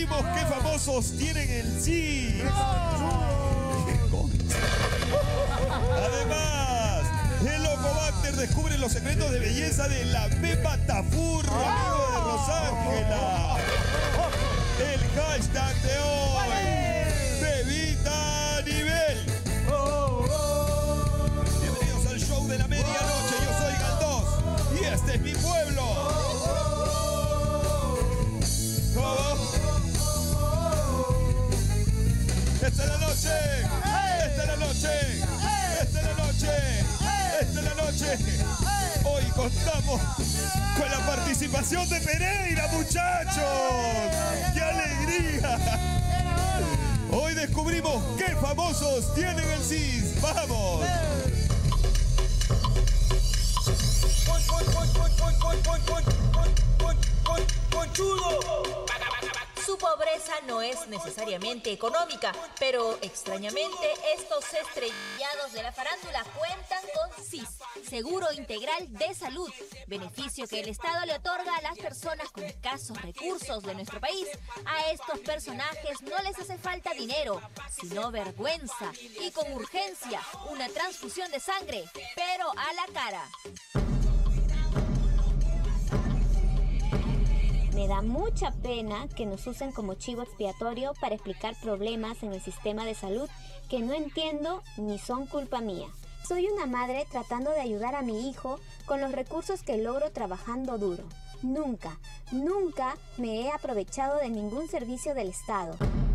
descubrimos qué famosos tienen el sí. Además, el Locobacter descubre los secretos de belleza de la Pepa Tafur, amigo de Rosángela. El hashtag de hoy, Bebita a nivel. Bienvenidos al show de la medianoche. Yo soy Galdós y este es mi pueblo. Esta es la noche, esta es la noche, esta es la noche, esta es la noche. Hoy contamos con la participación de Pereira, muchachos. ¡Qué alegría! Hoy descubrimos qué famosos tienen el CIS. ¡Vamos! Su pobreza no es necesariamente económica, pero extrañamente estos estrellados de la farándula cuentan con SIS, Seguro Integral de Salud, beneficio que el Estado le otorga a las personas con escasos recursos de nuestro país. A estos personajes no les hace falta dinero, sino vergüenza y con urgencia una transfusión de sangre, pero a la cara. Me da mucha pena que nos usen como chivo expiatorio para explicar problemas en el sistema de salud que no entiendo ni son culpa mía. Soy una madre tratando de ayudar a mi hijo con los recursos que logro trabajando duro. Nunca me he aprovechado de ningún servicio del Estado.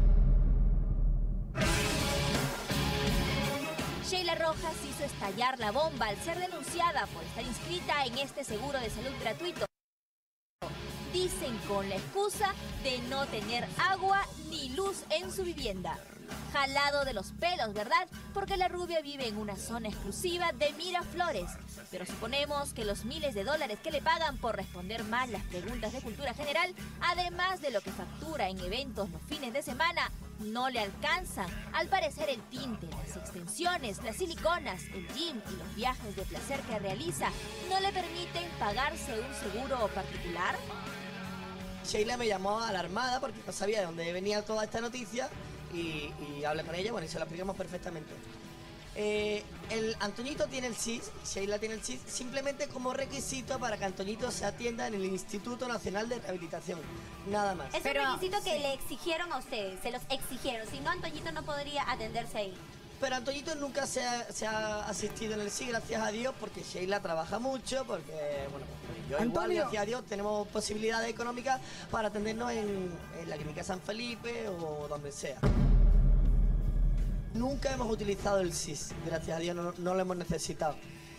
Sheila Rojas hizo estallar la bomba al ser denunciada por estar inscrita en este seguro de salud gratuito. Dicen con la excusa de no tener agua ni luz en su vivienda. Jalado de los pelos, ¿verdad? Porque la rubia vive en una zona exclusiva de Miraflores. Pero suponemos que los miles de dólares que le pagan por responder mal las preguntas de cultura general, además de lo que factura en eventos los fines de semana, no le alcanzan. Al parecer el tinte, las extensiones, las siliconas, el gym y los viajes de placer que realiza no le permiten pagarse un seguro particular. Sheila me llamó alarmada porque no sabía de dónde venía toda esta noticia y hablé con ella, bueno, y se lo explicamos perfectamente. El Antoñito tiene el CIS, Sheila tiene el CIS, simplemente como requisito para que Antoñito se atienda en el Instituto Nacional de Rehabilitación, nada más. Es un requisito que le exigieron a ustedes, se los exigieron, si no Antoñito no podría atenderse ahí. Pero Antoñito nunca se ha asistido en el CIS, gracias a Dios, porque Sheila trabaja mucho, porque, bueno, yo igual, gracias a Dios, tenemos posibilidades económicas para atendernos en la Clínica San Felipe o donde sea. Nunca hemos utilizado el SIS, gracias a Dios, no lo hemos necesitado.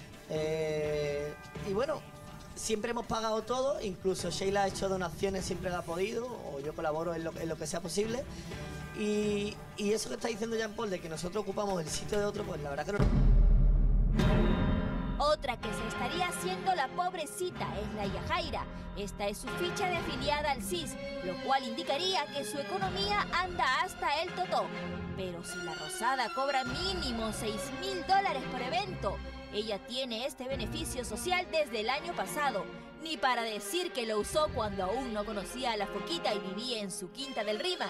Y bueno, siempre hemos pagado todo, incluso Sheila ha hecho donaciones siempre que ha podido, o yo colaboro en lo que sea posible. Y eso que está diciendo Jean Paul de que nosotros ocupamos el sitio de otro, pues la verdad que no. Otra que se estaría haciendo la pobrecita es la Yajaira. Esta es su ficha de afiliada al CIS, lo cual indicaría que su economía anda hasta el totó. Pero si la Rosada cobra mínimo $6.000 por evento, ella tiene este beneficio social desde el año pasado. Ni para decir que lo usó cuando aún no conocía a la Foquita y vivía en su quinta del Rímac.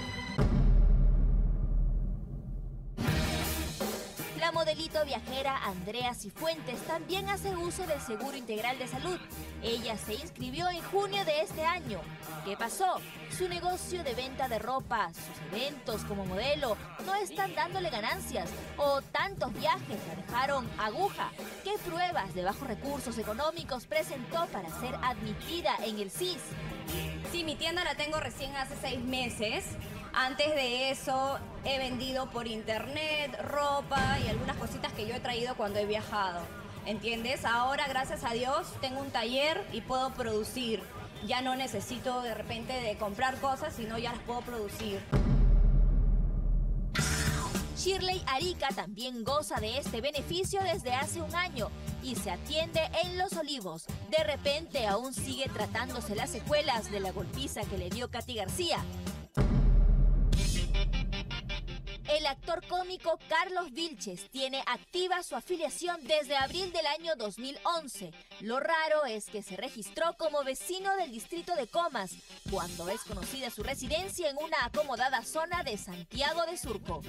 La modelito viajera Andrea Cifuentes también hace uso del Seguro Integral de Salud. Ella se inscribió en junio de este año. ¿Qué pasó? Su negocio de venta de ropa, sus eventos como modelo, no están dándole ganancias. O tantos viajes la dejaron aguja. ¿Qué pruebas de bajos recursos económicos presentó para ser admitida en el CIS? Sí, mi tienda la tengo recién hace 6 meses. Antes de eso he vendido por internet, ropa y algunas cositas que yo he traído cuando he viajado. ¿Entiendes? Ahora, gracias a Dios, tengo un taller y puedo producir. Ya no necesito de repente de comprar cosas, sino ya las puedo producir. Shirley Arica también goza de este beneficio desde hace un año y se atiende en Los Olivos. De repente aún sigue tratándose las secuelas de la golpiza que le dio Katy García. El actor cómico Carlos Vilches tiene activa su afiliación desde abril del año 2011. Lo raro es que se registró como vecino del distrito de Comas, cuando es conocida su residencia en una acomodada zona de Santiago de Surco.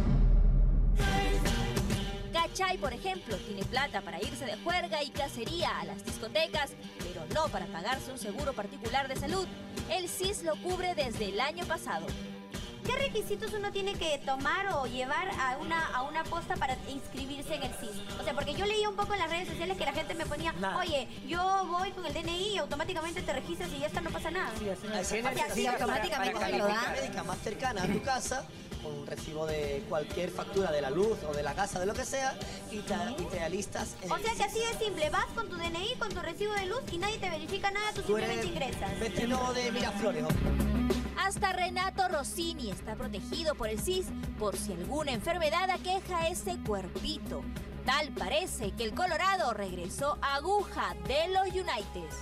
Cachay, por ejemplo, tiene plata para irse de juerga y cacería a las discotecas, pero no para pagarse un seguro particular de salud. El SIS lo cubre desde el año pasado. ¿Qué requisitos uno tiene que tomar o llevar a una posta para inscribirse en el SIS? O sea, porque yo leía un poco en las redes sociales que la gente me ponía, oye, yo voy con el DNI y automáticamente te registras y ya está, no pasa nada. Sí, automáticamente para te lo dan. médica más cercana a tu casa, con un recibo de cualquier factura de la luz o de la casa, de lo que sea, y te alistas en O el sea que SIS. así de simple, vas con tu DNI, con tu recibo de luz y nadie te verifica nada, tú simplemente ingresas. Vecino de Miraflores. Hasta Renato Rossini está protegido por el SIS por si alguna enfermedad aqueja ese cuerpito. Tal parece que el Colorado regresó aguja de los Uniteds.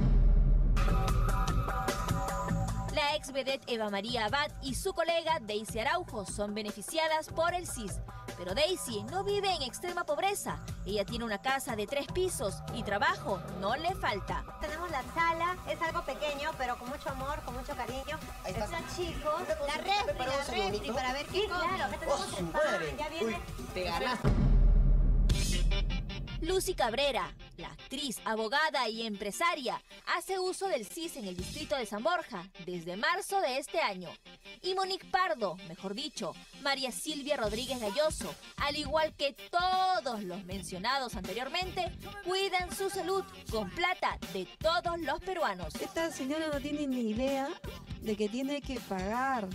La ex vedette Eva María Abad y su colega Daisy Araujo son beneficiadas por el SIS. Pero Daisy no vive en extrema pobreza. Ella tiene una casa de 3 pisos y trabajo no le falta. Tenemos la sala, es algo pequeño, pero con mucho amor, con mucho cariño. Ahí está. Están chicos, la refri para ver qué cosas. Claro, acá tenemos ¡Oh, el su pan, madre! ya Uy, viene. te ganaste. Lucy Cabrera, la actriz, abogada y empresaria, hace uso del SIS en el distrito de San Borja desde marzo de este año. Y Monique Pardo, mejor dicho, María Silvia Rodríguez Galloso, al igual que todos los mencionados anteriormente, cuidan su salud con plata de todos los peruanos. Esta señora no tiene ni idea de que tiene que pagar.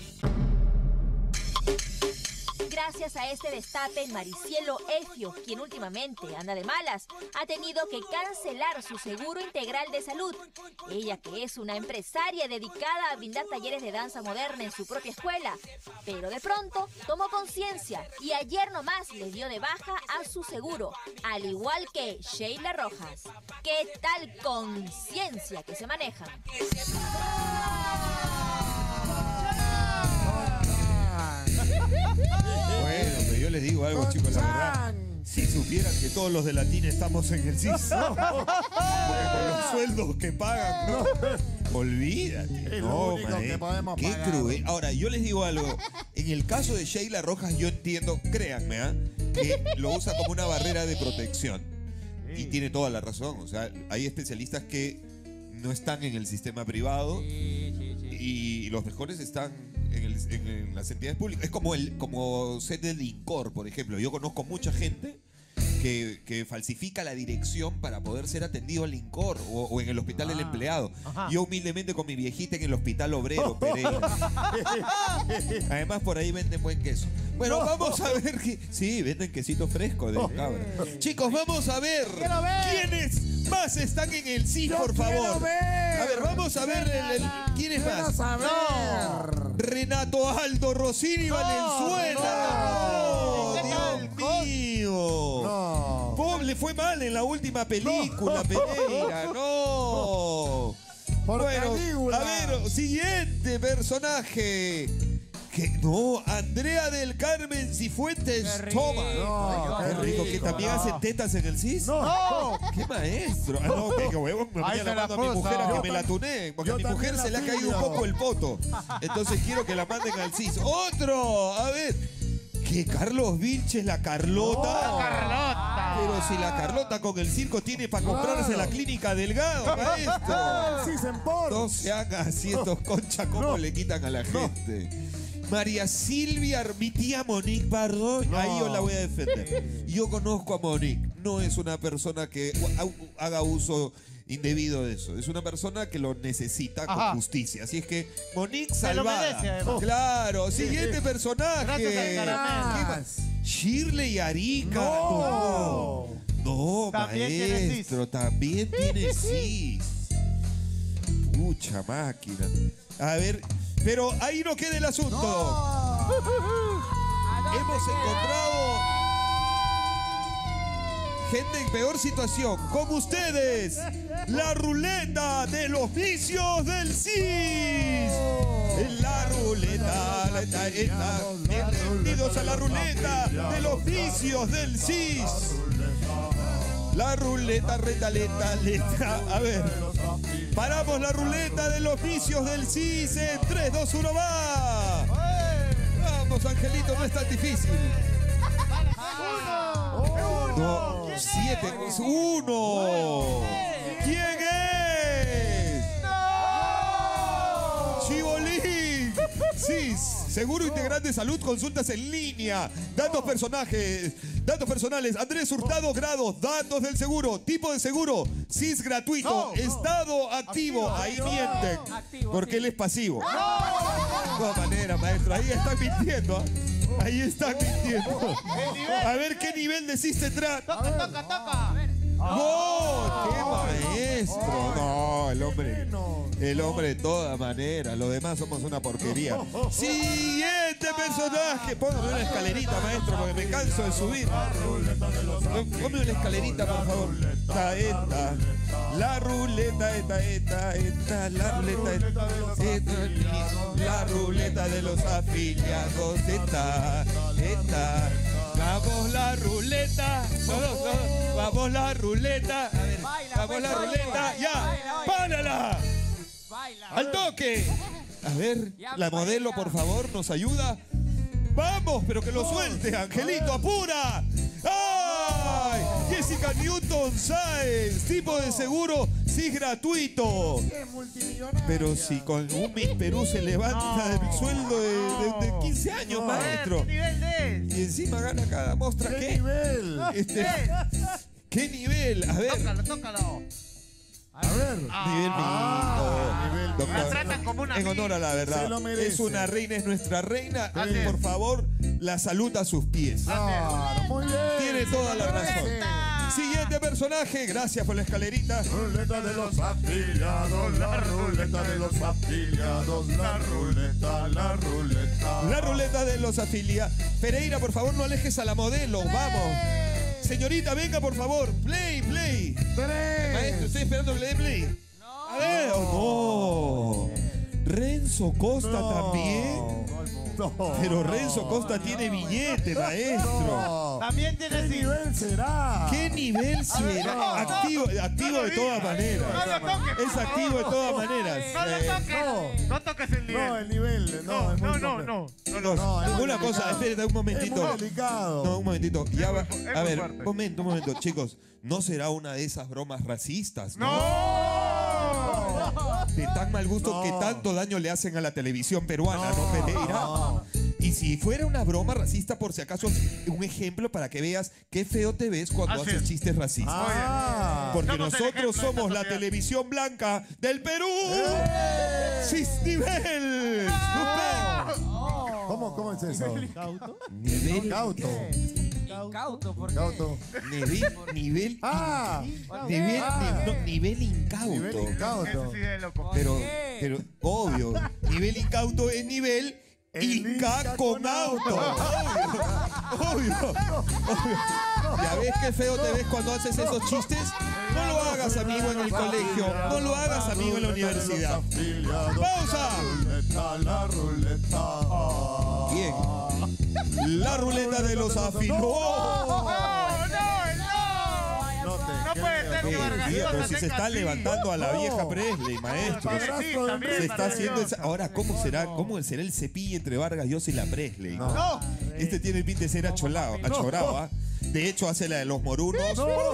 Gracias a este destape, Maricielo Efio, quien últimamente anda de malas, ha tenido que cancelar su seguro integral de salud. Ella, que es una empresaria dedicada a brindar talleres de danza moderna en su propia escuela, pero de pronto tomó conciencia y ayer nomás le dio de baja a su seguro, al igual que Sheila Rojas. ¿Qué tal conciencia que se manejan? Bueno, pero yo les digo algo, chicos, la verdad. Si supieran que todos los de Latina estamos en el SIS, porque con los sueldos que pagan, ¿no? Olvídate. Es lo No, único que podemos qué pagar. cruel. Ahora, yo les digo algo. En el caso de Sheila Rojas, yo entiendo, créanme, que lo usa como una barrera de protección. Y tiene toda la razón. O sea, hay especialistas que no están en el sistema privado y los mejores están en las entidades públicas. Es como ser del INCOR, por ejemplo. Yo conozco mucha gente que falsifica la dirección para poder ser atendido al INCOR o en el hospital del empleado. Yo humildemente con mi viejita en el hospital obrero Pereira. Además por ahí venden buen queso. Bueno, vamos a ver sí, venden quesito fresco de cabra. Chicos, vamos a ver quiénes más están en el SIS, por favor. A ver, vamos a ver quiénes más. Renato Aldo Rossini Valenzuela. Dios mío. Bob le fue mal en la última película, Pereira. No. Bueno, a ver, siguiente personaje. Andrea del Carmen Cifuentes Toma. Qué rico, que también hacen tetas en el SIS. No. Qué maestro. Que huevón, me voy a la mando a mi mujer a que me la tunee. Porque a mi mujer se le ha caído un poco el poto. Entonces quiero que la manden al SIS. ¡Otro! A ver. ¿Qué? Carlos Vilches, la Carlota. Carlota. Pero si la Carlota con el circo tiene para comprarse la clínica Delgado, maestro. Sí, se importa. No se hagan así estos conchas como le quitan a la gente. María Silvia, mi tía Monique Pardo, ahí yo la voy a defender. Yo conozco a Monique, no es una persona que haga uso indebido de eso. Es una persona que lo necesita con justicia. Así es que Monique salvada. merece, además. Claro, siguiente personaje. Gracias al caramelo. ¿Qué más? Shirley Arica. No, También tiene maestro, también tiene SIS. Pucha máquina. A ver, pero ahí no queda el asunto. Hemos encontrado gente en peor situación. Con ustedes, la ruleta de los vicios del CIS. La ruleta, bienvenidos a la ruleta de los vicios del CIS. La ruleta, letra. A ver, paramos la ruleta de los vicios del CIS en 3, 2, 1, va. Vamos, Angelito, no es tan difícil. 1, 7, 1. ¿Quién es? Chibolín. CIS, Seguro Integral de Salud, consultas en línea. Datos personales. Andrés Hurtado, grados, datos del seguro, tipo de seguro, CIS gratuito, estado activo. Ahí mienten, porque él es pasivo. De todas maneras, maestro, ahí están mintiendo. Ahí están mintiendo. A ver qué nivel de CIS tendrá. Toca. ¡No! ¡Qué maestro! No, el hombre de todas maneras. Los demás somos una porquería. Siguiente personaje. Póngame una escalerita, maestro, porque me canso de subir. Ponme una escalerita, por favor. Esta. La ruleta, esta. La ruleta, la ruleta de los afiliados. Esta. Vamos la ruleta. Todos. Vamos la ruleta. A ver, vamos la ruleta. Ya. ¡Párala! ¡Al toque! A ver, la modelo, por favor, nos ayuda. ¡Vamos! Pero que lo suelte, Angelito, apura. ¡Ay! Jessica Newton Sáenz, tipo de seguro, sí gratuito. Pero si con un Miss Perú se levanta del sueldo de 15 años, maestro. ¿Qué nivel es? Y encima gana cada mostra. ¿Qué nivel? ¿Qué nivel? A ver. Tócalo. A ver. Nivel doctor. La tratan como una en honor a la verdad. Se lo merece. Es una reina, es nuestra reina. Así es. Por favor, la salud a sus pies. Claro, muy bien. Tiene toda la razón. Siguiente personaje. Gracias por la escalerita. Ruleta de los afiliados, la ruleta de los afiliados, la ruleta. La ruleta de los afiliados. Pereira, por favor, no alejes a la modelo. Vamos. Señorita, venga, por favor. Play. Maestro, estoy esperando que le dé play. A ver. Oh, no. Renzo Costa también. No. Pero Renzo Costa tiene billete, maestro. También tiene ¿Qué nivel será? ¿Qué nivel será? Activo de todas maneras. Es activo de todas maneras. No toques el nivel. No, el nivel. No. Una cosa, espérate un momentito. Es muy delicado. No, un momentito. Ya va. Es A muy ver, fuerte. un momento, chicos. ¿No será una de esas bromas racistas? ¡No! De tan mal gusto que tanto daño le hacen a la televisión peruana, ¿no, Pereira? Y si fuera una broma racista, por si acaso, un ejemplo para que veas qué feo te ves cuando Así haces es. chistes racistas. Porque Somos el nosotros ejemplo de somos esta la sociedad. televisión blanca del Perú. ¡Cis nivel! ¿Cómo es eso? Nivel. Cauto. Incauto, ¿por Cauto. Nivel. Ah, Nivel incauto. nivel incauto. Eso sí es loco. Pero, obvio, nivel incauto es nivel Inca con auto. Obvio. ¿Ya ves qué feo te ves cuando haces esos chistes? No lo hagas, amigo, en el colegio. No lo hagas, amigo, en la universidad. ¡Pausa! La ruleta. Bien. La ruleta de los afilados. No puede ser que Vargas Llosa Pero si se tenga está así. levantando a la vieja Presley, maestro. Sí, también Se está Vargas haciendo Llosa. esa... Ahora, ¿cómo será el cepillo entre Vargas Llosa y la Presley? No. Este tiene el pinta de ser achorado, ¿ah? De hecho, hace la de los morunos.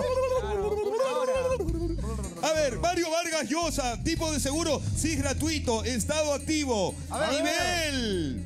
A ver, Mario Vargas Llosa, tipo de seguro, sí gratuito, estado activo, nivel.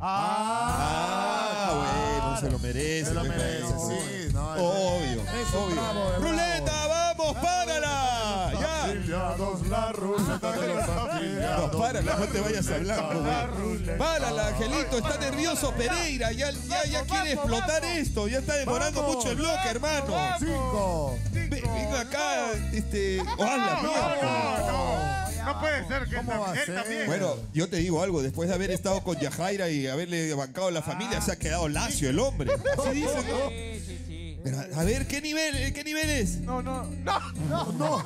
Bueno, se lo merece. Se lo me merece, parece. sí. No, Obvio. bravo, bravo. Ruleta, vamos, párala. Ya. Afiliados, la ruleta de los afiliados. No, párala, no te vayas hablando. Párala, Angelito, está nervioso Pereira, ya quiere explotar esto, ya está demorando mucho el bloque, hermano. 5. Venga acá, ¡Hola, mierda! No puede ser que él ¿Cómo va a él ser? también. Bueno, yo te digo algo, después de haber estado con Yajaira y haberle bancado la familia, se ha quedado lacio el hombre. Así dicen, ¿no? Pero, a ver, ¿qué nivel es? No. No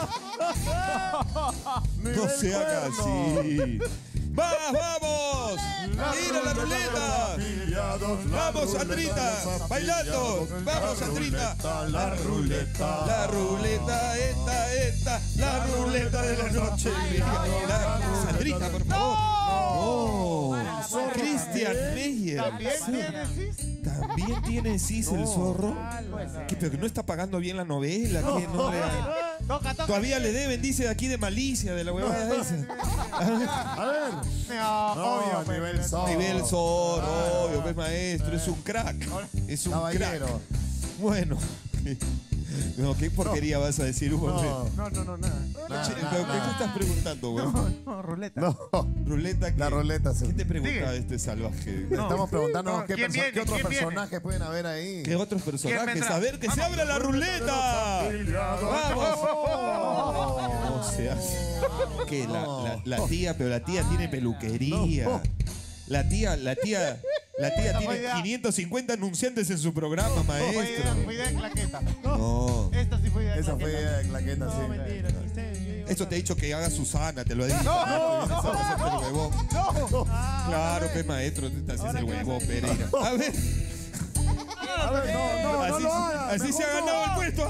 se haga así. ¡Vamos! ¡Mira la ruleta! ¡Vamos, Sandrita! ¡Bailando! ¡Vamos, Sandrita! La ruleta. La ruleta, la ruleta de la noche. Sandrita, por favor. Oh, Christian Meyer. ¿También tiene cis el zorro? ¿Qué, pero que no está pagando bien la novela. ¿Qué? No le- Todavía le deben, dice de aquí de malicia, de la huevada esa. A ver. Obvio, nivel zorro. Nivel zorro, obvio, pues maestro, es un crack. Es un Caballero. crack. Bueno. No, ¿qué porquería vas a decir, Hugo? No, nada. Che, ¿pero ¿qué estás preguntando, güey? No, ruleta. No. ¿Ruleta qué? La ruleta, sí. ¿Qué te preguntaba Sigue. este salvaje? Estamos preguntándonos qué, ¿quién viene? qué otros ¿Quién viene? personajes pueden haber ahí. ¿Qué otros ¿Quién personajes? vendrá? A ver, que se abra la ruleta. ¡Vamos! No seas. Que la tía, pero la tía tiene peluquería. La tía tiene 550 anunciantes en su programa, maestro. Fue idea de claqueta. No. Esta sí fue idea de Esa fue claqueta. de claqueta, sí. Mentira, Esto te he dicho que haga Susana, te lo he dicho. No, Vienes a hacerte el huevón. No. Claro, pe maestro, tú te haces el huevón, Pereira. A ver. A ver, no Así, lo hagas. así se ha ganado el puesto.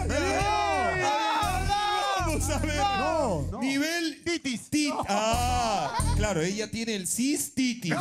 Vamos a ver. No. Nivel Titis. Ah, claro, ella tiene el cis titis.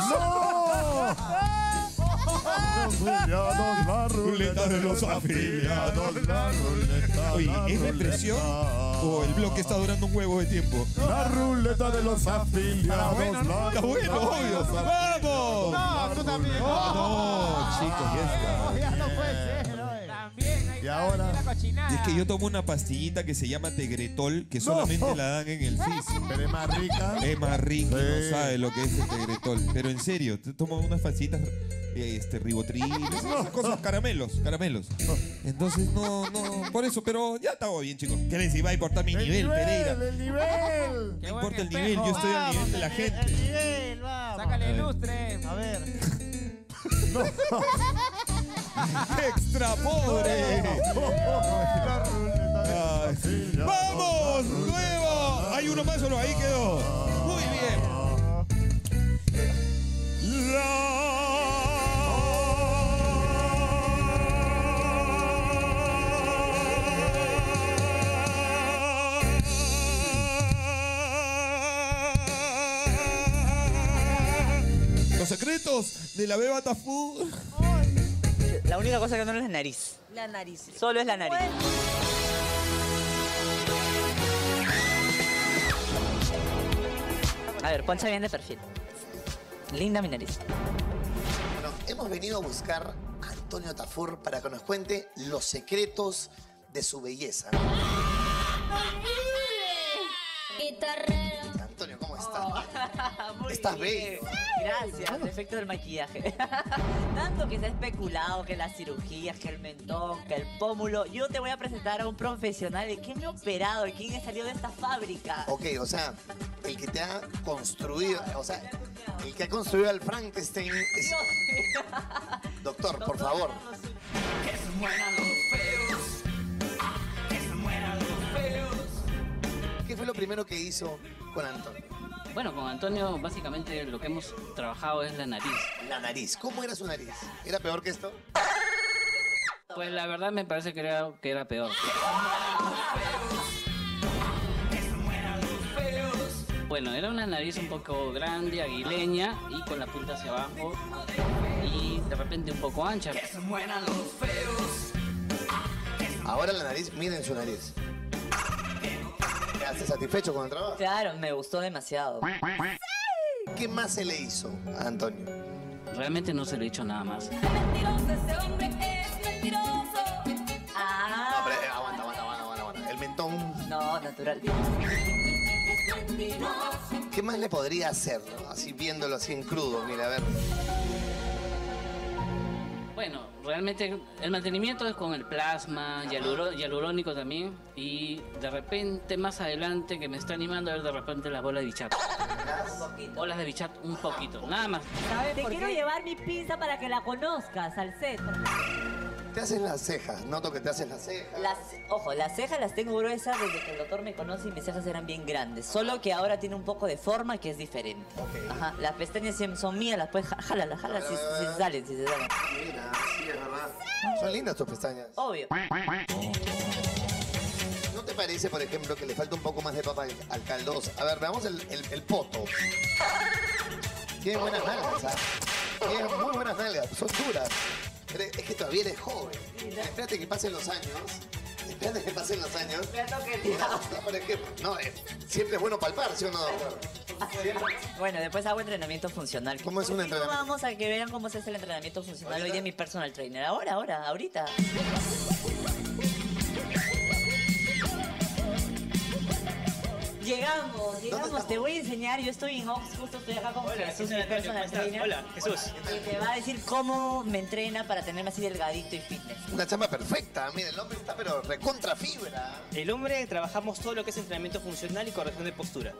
La Ruleta de los afiliados. La ruleta. Oye, la ¿es ruleta. depresión o el bloque está durando un huevo de tiempo? La ruleta de los afiliados. bueno, ¿no? Está bueno, obvio. ¡Vamos! No, tú también. No, chicos, ya está. Ya no puede ser, oye. Y ahora. Y es que yo tomo una pastillita que se llama Tegretol, que solamente la dan en el CIS. Pero es más rica. Es más rico, Sí. no sabe lo que es el Tegretol. Pero en serio, te tomo unas pastillitas, ribotril, esas cosas, caramelos. Entonces, no, por eso, pero ya estaba bien, chicos. ¿Qué les iba a importar mi nivel, Pereira? El nivel. No importa el nivel, yo estoy al nivel de la gente. El nivel, vamos. Sácale lustre. A ver. ¡Extra pobre! La ruleta. Ay. ¡Vamos! ¡Nuevo! ¿Hay uno más o no? Ahí quedó. Muy bien. Los secretos de la Beba Tafú. La única cosa que no es la nariz. La nariz. Solo es la nariz. A ver, poncha bien de perfil. Linda mi nariz. Bueno, hemos venido a buscar a Antonio Tafur para que nos cuente los secretos de su belleza. Antonio, ¿cómo estás? Estás bello. Gracias, efecto del maquillaje. Tanto que se ha especulado que las cirugías, que el mentón, que el pómulo. Yo te voy a presentar a un profesional de quién me ha operado y quién ha salido de esta fábrica. Ok, o sea, el que te ha construido, o sea, el que ha construido al Frankenstein es... Doctor, por favor. Que se mueran los feos. Que se mueran los feos. ¿Qué fue lo primero que hizo con Antonio? Bueno, con Antonio básicamente lo que hemos trabajado es la nariz. La nariz. ¿Cómo era su nariz? ¿Era peor que esto? Pues la verdad me parece que era peor. Bueno, era una nariz un poco grande, aguileña y con la punta hacia abajo y de repente un poco ancha. Que se mueran los feos. Ahora la nariz, miren su nariz. ¿Estás satisfecho con el trabajo? Claro, me gustó demasiado. ¿Qué más se le hizo a Antonio? Realmente no se le he hecho nada más. Mentiroso, ese hombre es mentiroso. No, pero aguanta. El mentón. No, natural. ¿Qué más le podría hacer? Así viéndolo así en crudo, mira, a ver. Bueno, realmente el mantenimiento es con el plasma, hialurónico también y de repente más adelante que me está animando a ver de repente las bolas de bichat. Bolas de bichat un poquito, nada más. Te quiero llevar mi pizza para que la conozcas al set. Te haces las cejas, noto que te haces las cejas. Ojo, las cejas las tengo gruesas desde que el doctor me conoce y mis cejas eran bien grandes. Solo que ahora tiene un poco de forma que es diferente. Ajá, las pestañas son mías, las puedes jálala si se salen, si se salen. Mira, sí, es verdad. Son lindas tus pestañas. Obvio. ¿No te parece, por ejemplo, que le falta un poco más de papa al caldo? A ver, veamos el poto. Tiene buenas nalgas, ¿sabes? Tiene muy buenas nalgas, son duras. Pero es que todavía eres joven. Espérate que pasen los años. Espérate que pasen los años. No, siempre es bueno palpar, ¿sí o no? Bueno, después hago entrenamiento funcional. ¿Cómo es un entrenamiento? Vamos a que vean cómo se hace el entrenamiento funcional hoy día mi personal trainer. Ahorita. Llegamos, te voy a enseñar, yo estoy en Ox, justo estoy acá con Jesús, mi personal trainer. Hola, Jesús. Y te va a decir cómo me entrena para tenerme así delgadito y fitness. Una chamba perfecta, mira, el hombre está pero recontra fibra. El hombre trabajamos todo lo que es entrenamiento funcional y corrección de postura.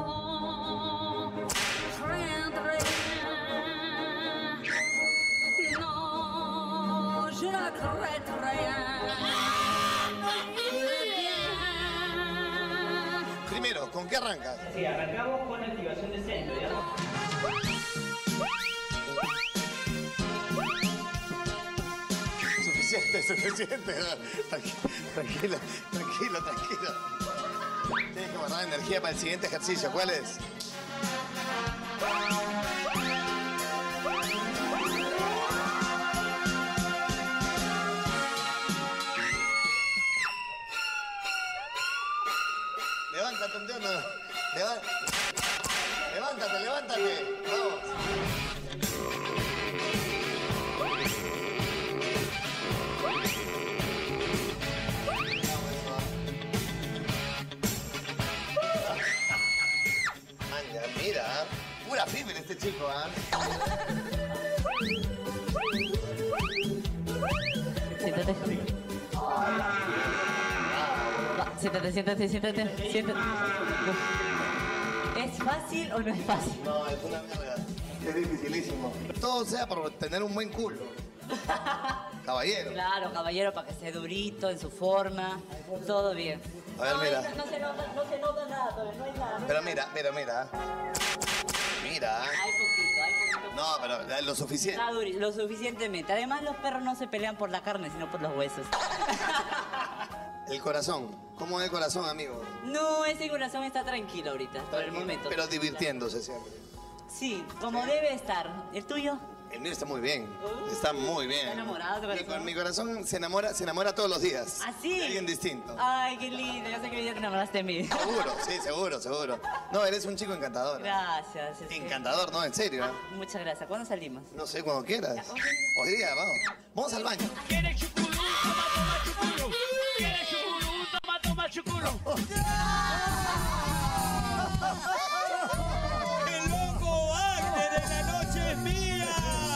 Primero, ¿con qué arrancas? Sí, arrancamos con la activación de centro, ¿ya? Suficiente. Tranquilo. Tienes que guardar energía para el siguiente ejercicio. ¿Cuál es? Levántate, Antonio. Levántate. Vamos. Mira, pura fibra este chico, ¿ah? Siéntate. ¿Es fácil o no es fácil? No, es una mierda. Es dificilísimo. Todo sea por tener un buen culo. Caballero. Claro, caballero, para que esté durito, en su forma. Todo bien. A ver, mira. No se nota nada todavía, no hay nada. Pero mira. Mira. Hay poquito. No, pero lo suficiente. Lo suficientemente. Además, los perros no se pelean por la carne, sino por los huesos. El corazón. ¿Cómo es el corazón, amigo? No, ese corazón está tranquilo ahorita, por el momento. Pero divirtiéndose siempre. Sí, como debe estar. ¿El tuyo? El mío está muy bien. Está muy bien. ¿Está enamorado tu corazón? Mi corazón se enamora todos los días. ¿Ah, sí? De alguien distinto. Ay, qué lindo. Yo sé que hoy día te enamoraste de mí. Seguro. No, eres un chico encantador. Gracias. Encantador, no, en serio. Muchas gracias. ¿Cuándo salimos? No sé, cuando quieras. Hoy día, vamos. Vamos al baño. ¿Quieres chuculú? Toma chuculú. ¿Quieres chuculú? Toma chuculú. ¡El loco Wagner de la noche es mía!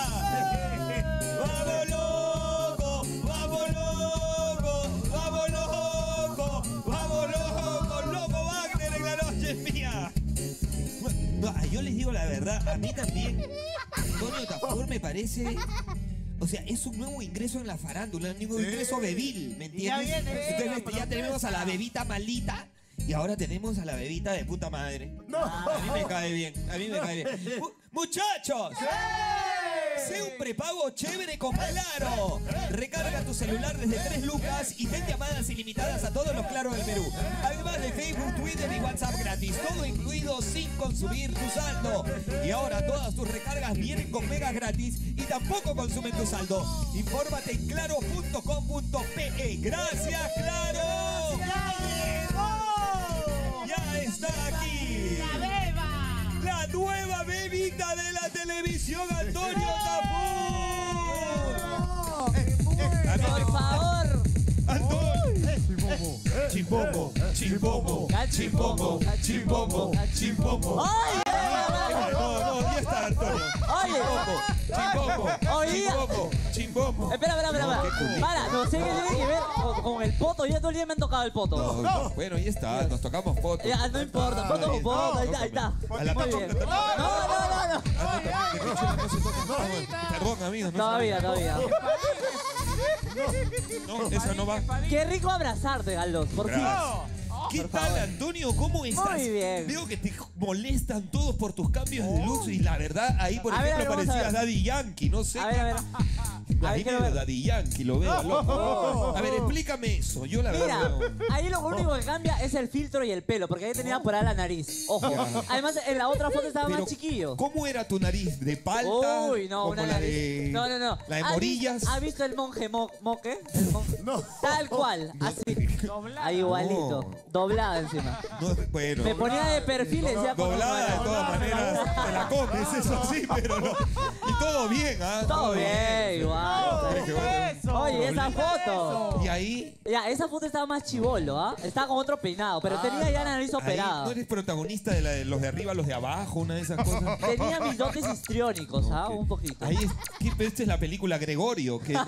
¡Vamos, loco Wagner en la noche es mía! Yo les digo la verdad, a mí también Antonio Tafur me parece... O sea, es un nuevo ingreso en la farándula, un nuevo ingreso bebil, ¿me entiendes? Entonces ya tenemos a la bebita malita y ahora tenemos a la bebita de puta madre. No. A mí me cae bien. ¡Muchachos! Sé un prepago chévere con Claro. Recarga tu celular desde 3 lucas y ten llamadas ilimitadas a todos los Claro del Perú. Además de Facebook, Twitter y WhatsApp gratis. Todo incluido sin consumir tu saldo. Y ahora todas tus recargas vienen con megas gratis y tampoco consumen tu saldo. Infórmate en claro.com.pe. ¡Gracias, Claro! ¡Ya llegó! ¡Ya está aquí! ¡La beba! ¡La nueva bebita de la televisión, Antonio Tafur! ¡Por favor! Chimbombo. ¡Ay! No, ya está, Antonio. Chimbombo. Espera. Para, no sé qué tiene que ver con el poto. Ya todo el día me han tocado el poto. No. Bueno, ya está, nos tocamos poto. Ya, no importa, poto con poto, ahí está. Muy bien. No. Perdón, amigos. Todavía. No, esa no va. Qué rico abrazarte, Galdós, por fin. Gracias. ¿Qué tal, Antonio? ¿Cómo estás? Muy bien. Veo que te molestan todos por tus cambios de looks y la verdad, ahí por A ver, ejemplo vamos a parecías ver. Daddy Yankee, no sé. A ver. Ahí quiero medio ver. Daddy Yankee, lo veo, loco. Oh. A ver, explícame eso. Yo la Mira, verdad no. ahí lo único que cambia es el filtro y el pelo, porque ahí tenía por ahí la nariz. Ojo. Ya. Además, en la otra foto estaba Pero, más chiquillo. ¿Cómo era tu nariz? ¿De palta? Uy, no, como una la nariz. de... No. ¿La de ¿Ha Morillas? ¿Ha visto el monje moque? El monje. No. Tal cual, así. Ahí igualito. Doblada encima. No, bueno. Me ponía de perfil y decía con Doblada de todas maneras, te la comes, eso sí, pero no. Y todo bien, ¿ah? Todo bien, igual. Oye, esa foto. ¿Y ahí? Ya, esa foto estaba más chivolo, ¿ah? Estaba con otro peinado, pero tenía ya la nariz Ahí, operada. ¿no eres protagonista de, los de arriba, los de abajo, una de esas cosas? Tenía mis dotes histriónicos, ¿ah? Un poquito. Ahí es, pero esta es la película Gregorio, que no...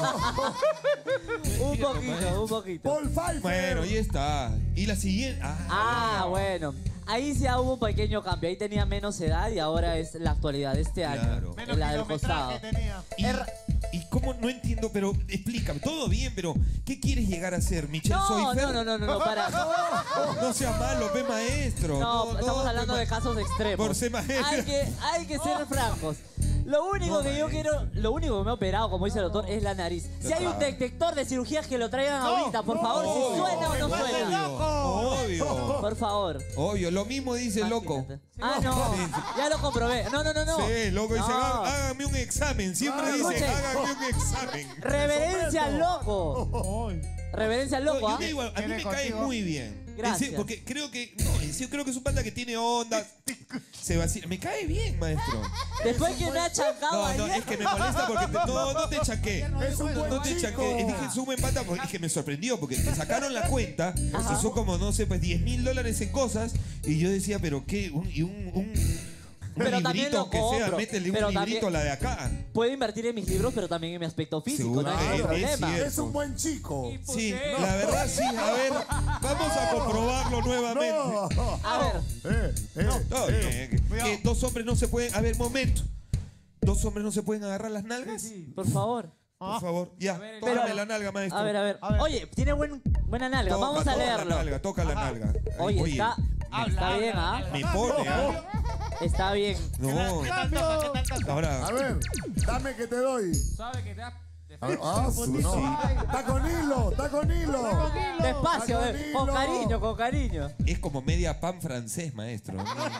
un poquito. Bueno, ahí está. Y la siguiente... Ah, bueno. Ahí sí hubo un pequeño cambio. Ahí tenía menos edad y ahora es la actualidad de este año. Menos La del costado. Y cómo no entiendo, pero explícame, todo bien, pero ¿qué quieres llegar a ser? ¿Michelle Soifer? No, para. No seas malo, pe maestro. No, estamos hablando de casos extremos. Por ser maestro. Hay que ser francos. Lo único que yo quiero, lo único que me he operado, como dice el doctor, es la nariz. Si hay un detector de cirugías que lo traigan ahorita, por favor, si suena o no suena. Obvio. Por favor. Obvio, lo mismo dice el loco. Ah, no. Ya lo comprobé. No. Sí, loco dice, No. hágame un examen. Siempre dice, escuchen. hágame un examen. Reverencia al loco. Reverencia al loco, Yo ¿ah? te digo, a mí me cae muy bien. Gracias. Porque creo que, yo creo que es un pata que tiene onda. Se vacila. Me cae bien, maestro. Después que me ha chancado No, ayer. es que me molesta porque no te chaqué. No te chaqué. Dije, es un buen pata porque es que me sorprendió porque te sacaron la cuenta y son como, no sé, pues $10.000 en cosas. Y yo decía, pero qué, un Pero también librito, lo aunque sea, compro. métele Pero un librito a la de acá. Puedo invertir en mis libros, pero también en mi aspecto físico. No hay ningún problema. Es un buen chico. Sí, la verdad sí. A ver, vamos a comprobarlo nuevamente. A ver. Todo bien. Que dos hombres no se pueden... A ver, momento. ¿Dos hombres no se pueden agarrar las nalgas? Por favor. Por favor, ya. Tócame la nalga, maestro. A ver. Oye, tiene buena nalga. Vamos a leerlo. Toca la nalga. Oye, está bien, ¿ah? Me pone, ¿ah? Está bien. No. Ahora. A ver, dame que te doy. ¿Sabe que te da? A ver, no. Está con hilo, está con hilo. Despacio, Está con hilo. cariño, con cariño. Es como media pan francés, maestro.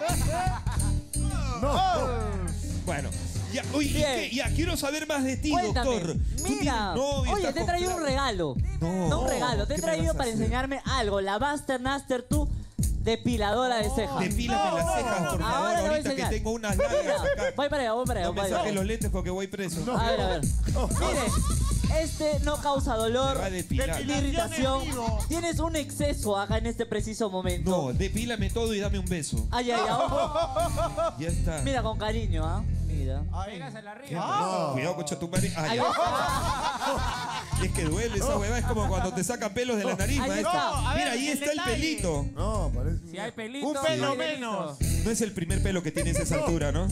No. Bueno, ya, oye, ya quiero saber más de ti, Cuéntame. doctor. ¿Tú tienes Mira, novio? oye, ¿Estás te he traído un con- regalo. No un regalo, te he ¿qué me traído vas a para hacer? enseñarme algo. La Buster Naster tú depiladora de cejas. Depílame las cejas, por favor, Ahora te voy a ahorita que enseñar. tengo unas largas acá. Voy para allá. No me saques los lentes porque voy preso. A ver. Mire, este no causa dolor, Me va a depilar. ni irritación. Tienes un exceso acá en este preciso momento. No, depílame todo y dame un beso. Ay, ojo. Ya está. Mira con cariño, ¿ah? Mira. Pégasela Qué arriba. malo. Cuidado con Chatumari. Ahí ya. Es que duele esa huevada. Es como cuando te sacan pelos de la nariz, Ahí maestro. está. Mira, ahí está el pelito. No, parece. Si hay pelito. Un pelo menos. No es el primer pelo que tienes a esa altura, ¿no? De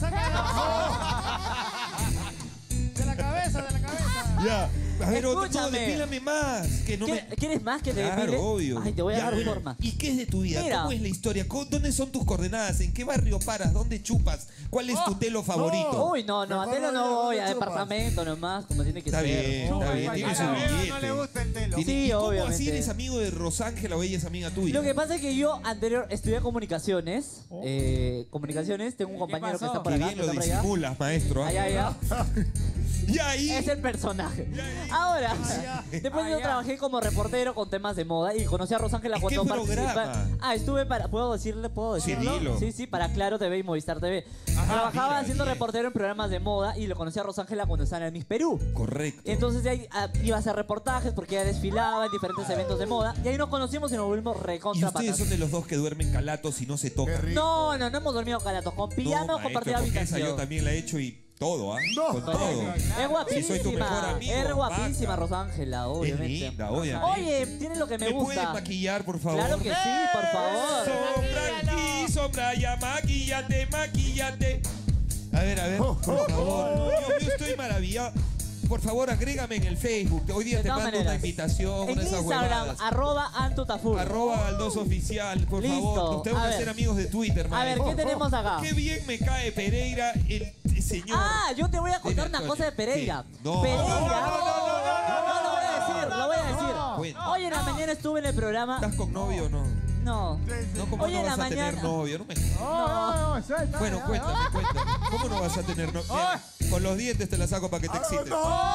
la cabeza. Ya. A ver, otro, no, Escúchame. depílame más. Que no me... ¿Quieres más que te Claro, depile? obvio. Ay, te voy a Ya, dar bueno, forma. ¿Y qué es de tu vida? Mira. ¿Cómo es la historia? ¿Dónde son tus coordenadas? ¿En qué barrio paras? ¿Dónde chupas? ¿Cuál es tu telo favorito? Uy, no, a telo no voy, a departamento nomás, como tiene que Está ser. bien, tiene su billete. No le gusta el telo. Tiene- Sí, ¿Y cómo obviamente. así eres amigo de Rosángela o ella es amiga tuya? Lo que pasa es que yo estudié comunicaciones. Tengo un compañero que pasó? está por Qué acá. bien que lo está por allá. disimulas, maestro. ¿ah? Allá. Y ahí... Es el personaje. Ahora, después yo trabajé como reportero con temas de moda y conocí a Rosángela ¿En cuando qué participa. programa? Estuve para. ¿Puedo decirlo? Sí, dilo. Sí, para Claro TV y Movistar TV. Trabajaba mira, haciendo bien. reportero en programas de moda y lo conocí a Rosángela cuando estaba en Miss Perú. Correcto. Entonces de ahí iba a hacer reportajes porque ella desfilaba en diferentes eventos de moda. Y ahí nos conocimos y nos volvimos ¿Y recontra ustedes patas. son de los dos que duermen calatos y no se tocan? No hemos dormido calatos. Con pijama No, compartida maestro, porque esa yo habitación. también la he hecho y todo, ¿ah? Con todo. Es guapísima. Si soy tu mejor amigo. Es guapísima, vaca. Rosángela, Es obviamente. linda, obviamente. Oye, tiene lo que me ¿Me gusta. puedes maquillar, por favor? Claro que sí, por favor. Sombra aquí, sombra allá, maquillate. A ver, por favor. Dios mío, estoy maravillado. por favor, agrégame en el Facebook. Hoy día te mando una invitación, En una de esas Instagram, huevadas. @antutafur. @galdosoficial, por Listo. favor. Nos tenemos A que ver. hacer amigos de Twitter, A maestro. ver, ¿qué tenemos acá? Qué bien me cae Pereira, el señor. Ah, yo te voy a contar una cosa de Pereira. Pereira. No lo voy a decir, lo voy a decir. Cuenta. Hoy en la mañana estuve en el programa. ¿Estás con novio o no? No. No, ¿cómo Hoy no en la vas a tener mañana. novio? No me... No. Bueno, cuéntame. ¿Cómo no vas a tener novio? Mira, con los dientes te la saco para que te excites.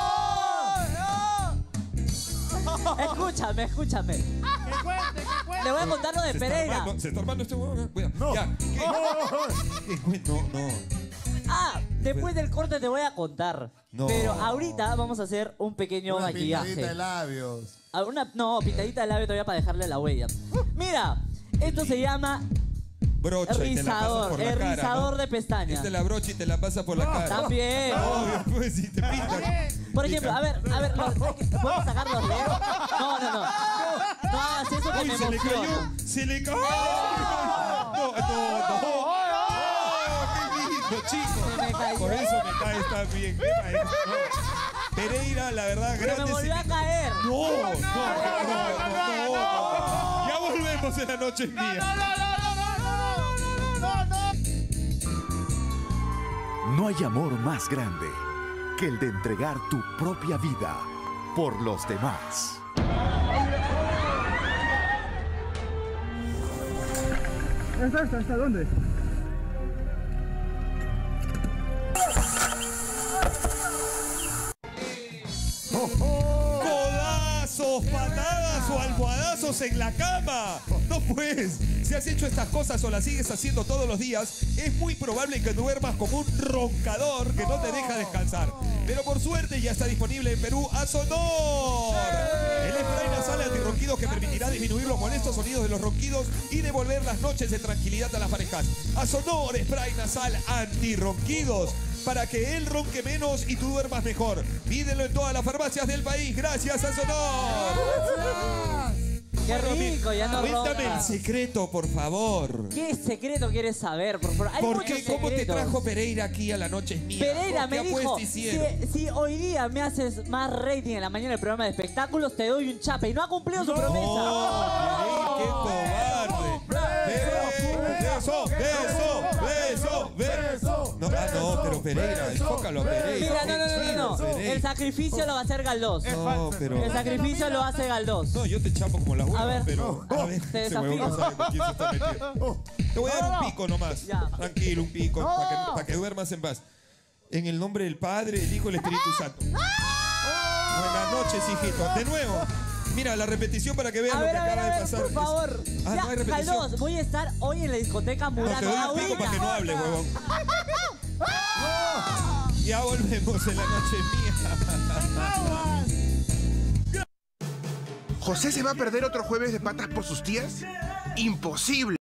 Escúchame. Le voy a contar lo de Pereira. Se está armando este huevón. Cuidado. Ya. ¿Qué? No. Ah, después del corte te voy a contar. No. Pero ahorita vamos a hacer un pequeño Una maquillaje. pintadita de labios. No, pintadita de labio todavía para dejarle la huella. Mira, esto se llama Brocha y te la pasas rizador. por la cara, ¿no? Rizador de pestañas. Esta es la brocha y te la pasa por la cara. También. Obvio, pues si te pintan. Por ejemplo, a ver, ¿podemos sacar los dedos? No. No hagas eso que Uy, me se le emociona. cayó. Se le cayó. No. Qué lindo, chicos. Por eso me caes tan bien. Pereira, la verdad, Pero grande. me volvió a caer. No. Ya volvemos en La Noche es Mía. No hay amor más grande que el de entregar tu propia vida por los demás. ¿Hasta dónde? Codazos, patadas o almohadazos en la cama. No pues, si has hecho estas cosas o las sigues haciendo todos los días, es muy probable que duermas como un roncador que no te deja descansar. Pero por suerte ya está disponible en Perú Azonor. El spray nasal antirronquidos que permitirá disminuir los molestos sonidos de los ronquidos y devolver las noches de tranquilidad a las parejas. Azonor spray nasal antirronquidos, para que él ronque menos y tú duermas mejor. Pídelo en todas las farmacias del país. Gracias, Azonor. Qué rico, ya no Cuéntame ronca. el secreto, por favor. ¿Qué secreto quieres saber? Por favor, hay ¿Por muchos qué? ¿Cómo te secretos. trajo Pereira aquí a La Noche es Mía? Pereira ¿Qué me dijo, apuesta hicieron? si hoy día me haces más rating en la mañana del programa de espectáculos, te doy un chape. Y no ha cumplido su promesa. ¡Qué cobarde! ¡Beso! No, pero Pereira, enfócalo a Pereira. Mira, no. Pereira. El sacrificio lo va a hacer Galdós. No, pero... El sacrificio lo hace Galdós. No, yo te chapo como las A huevas, ver, pero... A ver, te ese huevón no desafío. sabe con quién se está metiendo. Te voy a dar un pico nomás. Ya. Tranquilo, un pico, para que duermas en paz. En el nombre del Padre, el Hijo y el Espíritu Santo. Buenas noches, hijito. De nuevo. Mira, la repetición para que vean lo que acaba de pasar. Por favor. Ah, Ya, no hay repetición. Galdós, voy a estar hoy en la discoteca No, te Murano. doy un pico para que no hables, huevón. Ya volvemos en La Noche Mía. ¿José se va a perder otro jueves de patas por sus tías? ¡Imposible!